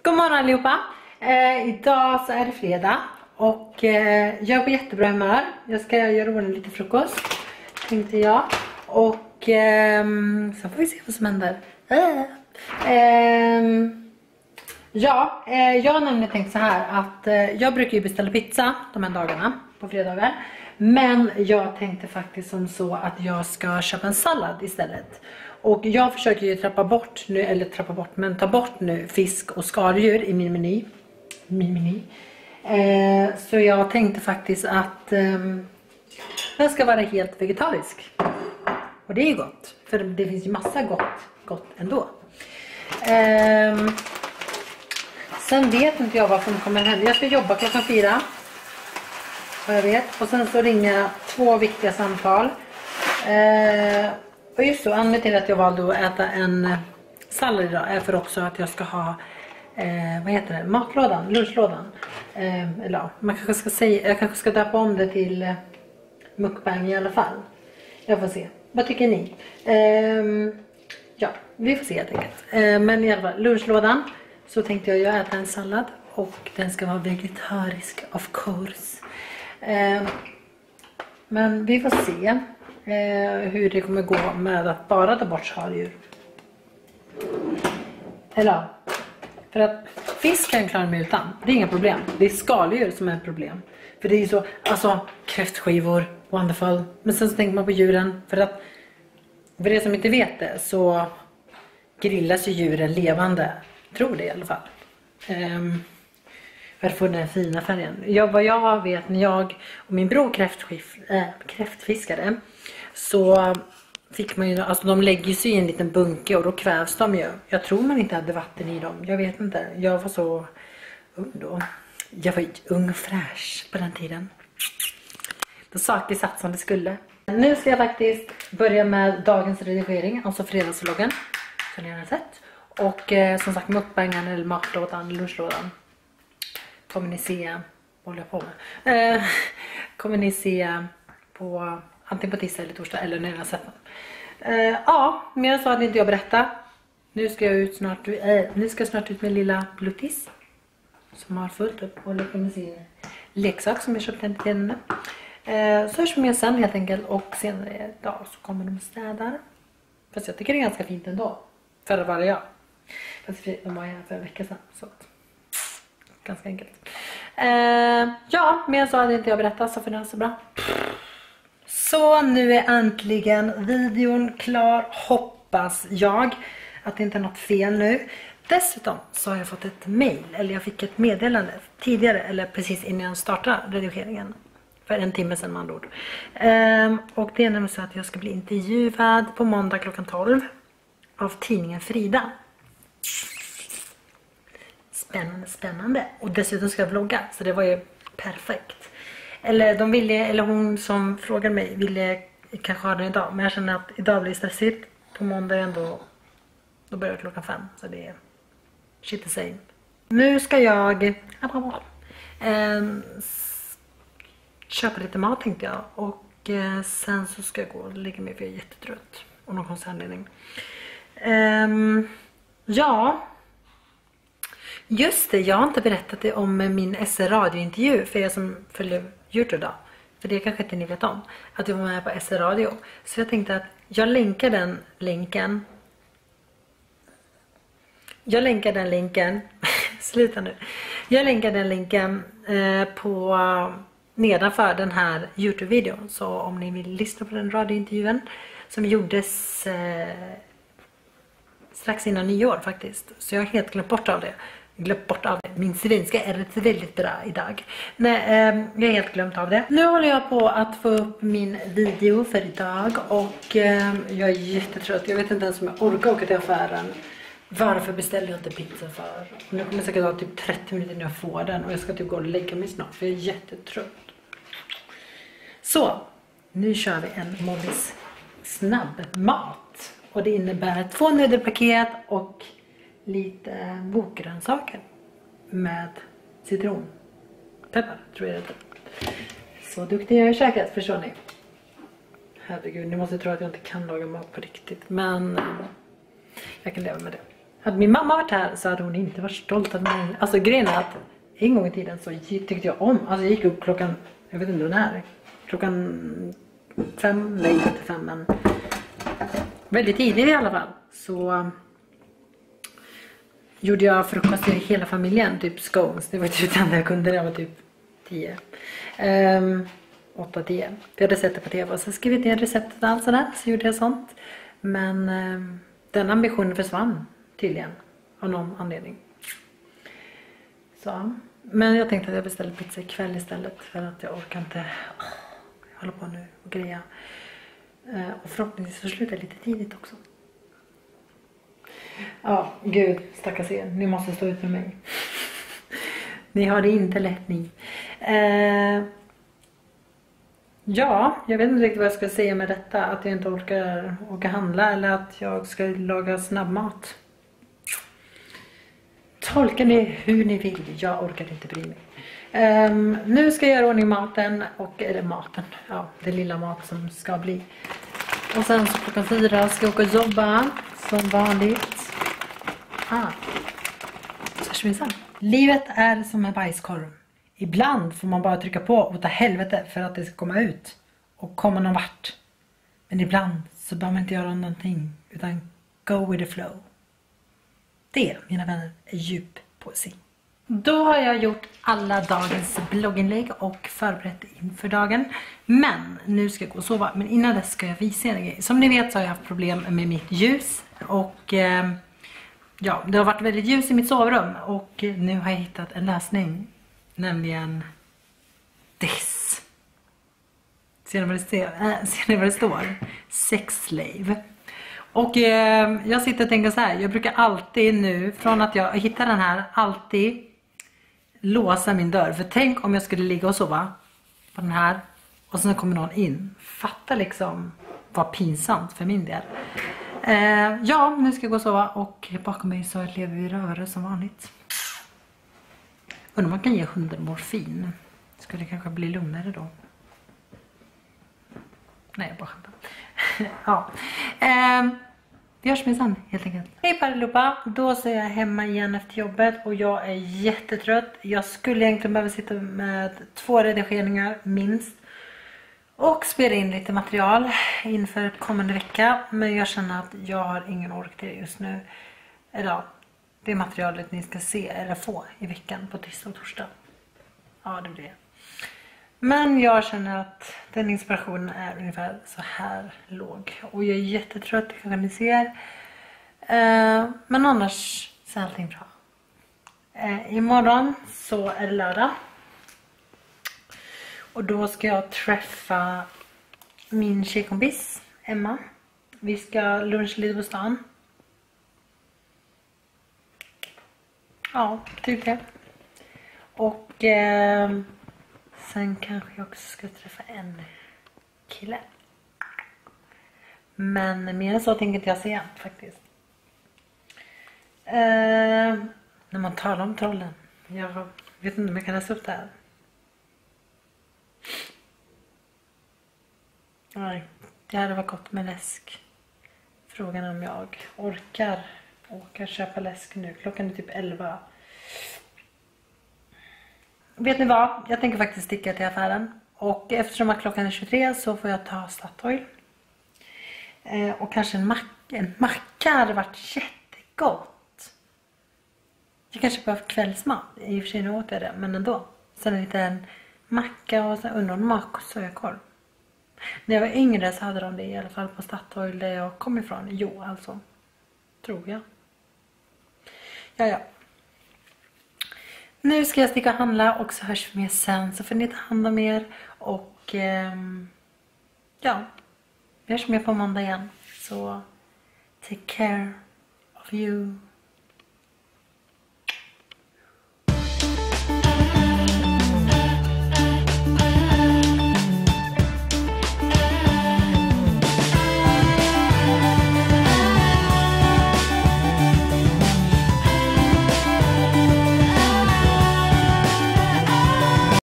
God morgon allihopa. Idag så är det fredag och jag är på jättebra humör. Jag ska göra ordning lite frukost, tänkte jag. Och så får vi se vad som händer. Jag har nämligen tänkt så här att jag brukar ju beställa pizza de här dagarna på fredagar. Men jag tänkte faktiskt som så att jag ska köpa en sallad istället. Och jag försöker ju ta bort nu fisk och skaldjur i min meny. Så jag tänkte faktiskt att den ska vara helt vegetarisk. Och det är ju gott, för det finns ju massa gott ändå. Sen vet inte jag vad som kommer hända. Jag ska jobba klockan 4. Vad jag vet. Och sen så ringer 2 viktiga samtal. Och just så, anledningen till att jag valde att äta en sallad idag är för också att jag ska ha matlådan, lunchlådan. Eller ja, jag kanske ska döpa om det till mukbang i alla fall. Jag får se. Vad tycker ni? Ja, vi får se helt enkelt. Men i alla fall, lunchlådan så tänkte jag äta en sallad och den ska vara vegetarisk, of course. Men vi får se hur det kommer gå med att bara ta bort skaldjur. Eller för att fisk kan jag klara mig utan. Det är inga problem. Det är skaldjur som är ett problem. För det är så, alltså kräftskivor, wonderful. Men sen så tänker man på djuren. För det som inte vet det så grillas ju djuren levande. Tror det i alla fall. För att få den här fina färgen. Vad jag vet när jag och min bror kräftfiskade. Så fick man ju, alltså de lägger sig i en liten bunke och då kvävs de ju. Jag tror man inte hade vatten i dem. Jag vet inte. Jag var så ung då. Jag var ung och fräsch på den tiden. Då saker satt som det skulle. Nu ska jag faktiskt börja med dagens redigering. Alltså fredagsvloggen. Som ni har sett. Och som sagt mukbangen eller matlådan, lunchlådan. Kommer ni se, vad håller jag på med? Kommer ni se på antingen på tisdag eller torsdag eller när jag har sett den. Ja, mer så hade inte jag berättat. Nu ska jag snart ut med lilla Bluttis. Som har fullt upp och håller på med sin leksak som jag köpte till henne. Så hörs vi med sen helt enkelt. Och senare idag så kommer de städar. Fast jag tycker det är ganska fint ändå. För att vara jag. Fast de var här för en vecka sedan. Så ganska enkelt. Ja, mer så hade inte jag berättat så för det är så bra. Så nu är äntligen videon klar. Hoppas jag att det inte är något fel nu. Dessutom så har jag fått ett mail. Eller jag fick ett meddelande tidigare. Eller precis innan jag startade redigeringen. För 1 timme sedan med andra ord. Och det är nämligen så att jag ska bli intervjuad på måndag klockan 12. Av tidningen Frida. Spännande. Och dessutom ska jag vlogga. Så det var ju perfekt. Eller hon som frågade mig ville kanske ha den idag. Men jag känner att idag blir stressigt. På måndag ändå. Då börjar det klockan 5. Så det är shit the same. Nu ska jag köpa lite mat tänkte jag. Och sen så ska jag gå och lägga mig för jag är jättetrött. Och någon konstig anledning. Ja. Just det, jag har inte berättat det om min SR-radiointervju för er som följer YouTube då. För det kanske inte ni vet om. Att jag var med på SR-radio. Så jag tänkte att jag länkar den länken. Sluta nu. Jag länkar den länken på nedanför den här YouTube-videon. Så om ni vill lyssna på den radiointervjun som gjordes strax innan nyår faktiskt. Så jag har helt glömt bort av det. Min svenska är väldigt bra idag. Nej, jag har helt glömt av det. Nu håller jag på att få upp min video för idag. Och jag är jättetrött. Jag vet inte ens om jag orkar åka till affären. Varför beställer jag inte pizza för? Nu kommer det säkert ta typ 30 minuter när jag får den. Och jag ska typ gå och lägga mig snart. För jag är jättetrött. Så, nu kör vi en Mollys snabbmat. Och det innebär 2 nudelpaket och lite bokgrönsaker med citronpeppar tror jag det är. Så duktig jag är käkat, förstår ni. Herregud, ni måste tro att jag inte kan laga mat på riktigt. Men jag kan leva med det. Hade min mamma varit här så hade hon inte varit stolt av mig. Alltså grejen är att en gång i tiden så tyckte jag om. Alltså jag gick upp klockan, jag vet inte när. Klockan 5, nej inte 5 men väldigt tidigt i alla fall. Så gjorde jag frukost till hela familjen, typ scones. Det var typ det enda jag kunde när jag var typ 10. 8-10. Vi hade sett det på tv och så skrev jag receptet och allt sådär. Så gjorde jag sånt. Men den ambitionen försvann tydligen. Av någon anledning. Så. Men jag tänkte att jag beställde pizza ikväll istället. För att jag orkar inte. Jag håller på nu och greja. Och förhoppningsvis så slutar lite tidigt också. Ja, gud, stackars er. Ni måste stå ut med mig. Ni har det inte lätt ni. Ja, jag vet inte riktigt vad jag ska säga med detta. Att jag inte orkar åka handla eller att jag ska laga snabbmat. Tolka ni hur ni vill. Jag orkar inte bry mig. Nu ska jag göra ordning maten. Eller maten. Ja, det lilla mat som ska bli. Och sen så klockan 4 ska jag åka och jobba. Som vanligt. Livet är som en bajskorv. Ibland får man bara trycka på och ta helvete för att det ska komma ut. Och komma någon vart. Men ibland så behöver man inte göra någonting. Utan go with the flow. Det, mina vänner, är djup poesi. Då har jag gjort alla dagens blogginlägg och förberett inför dagen. Men nu ska jag gå och sova. Men innan dess ska jag visa er en grej. Som ni vet så har jag haft problem med mitt ljus. Och ja, det har varit väldigt ljus i mitt sovrum. Och nu har jag hittat en lösning. Nämligen this. Ser ni vad det står? Sex slave. Och jag sitter och tänker så här. Jag brukar alltid nu, från att jag hittar den här, alltid låsa min dörr. För tänk om jag skulle ligga och sova på den här. Och sen kommer någon in. Fatta liksom vad pinsamt för min del. Ja, nu ska jag gå och sova. Och bakom mig så lever vi rövare som vanligt. Undrar om man kan ge hunden morfin. Skulle det kanske bli lugnare då. Nej, jag bara skämtar. Ja. Vi hörs med sen helt enkelt. Hej allihopa. Då så är jag hemma igen efter jobbet. Och jag är jättetrött. Jag skulle egentligen behöva sitta med 2 redigeringar minst. Och spela in lite material inför kommande vecka. Men jag känner att jag har ingen ork till det just nu. Eller ja, det materialet ni ska se eller få i veckan på tisdag och torsdag. Ja, det blir det. Men jag känner att den inspirationen är ungefär så här låg. Och jag är jättetrött, kanske ni ser. Men annars så är allting bra. Imorgon så är det lördag. Och då ska jag träffa min tjejkompis Emma. Vi ska luncha lite på stan. Ja, typ det. Och sen kanske jag också ska träffa en kille. Men mer än så tänker inte jag säga faktiskt. När man talar om trollen. Jag vet inte om jag kan läsa upp det här. Nej, det hade varit gott med läsk. Frågan om jag orkar köpa läsk nu. Klockan är typ 11. Vet ni vad? Jag tänker faktiskt sticka till affären. Och eftersom att klockan är 23 så får jag ta Statoil. Och kanske en macka hade varit jättegott. Jag kanske behöver kvällsmat. I och för sig nu åt jag det, men ändå. Sen en liten macka och sen under en mak och sojakorv. När jag var yngre så hade de det i alla fall på Statoil där jag kom ifrån. Jo, alltså. Tror jag. Ja. Nu ska jag sticka och handla och så hörs vi med sen. Så får ni ta hand om er. Och ja, vi hörs med på måndag igen. Så take care of you.